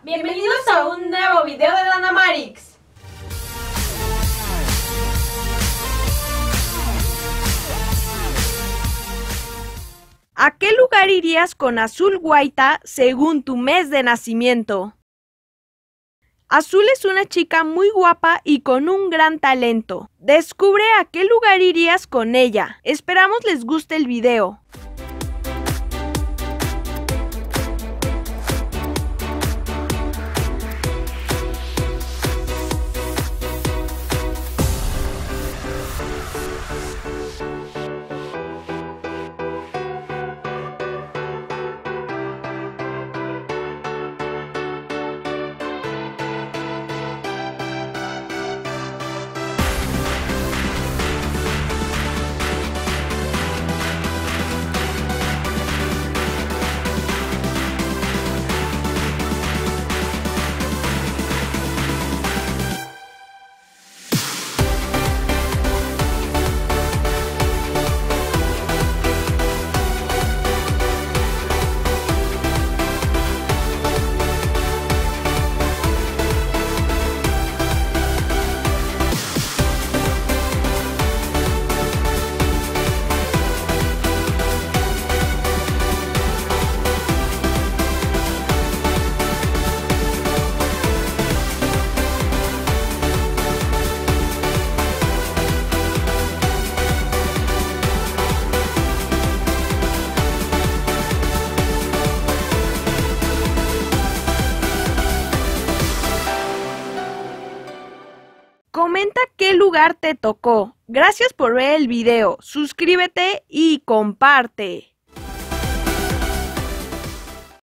Bienvenidos a un nuevo video de Danamarix. ¿A qué lugar irías con Azul Guaita según tu mes de nacimiento? Azul es una chica muy guapa y con un gran talento. Descubre a qué lugar irías con ella. Esperamos les guste el video. Comenta qué lugar te tocó. Gracias por ver el video. Suscríbete y comparte.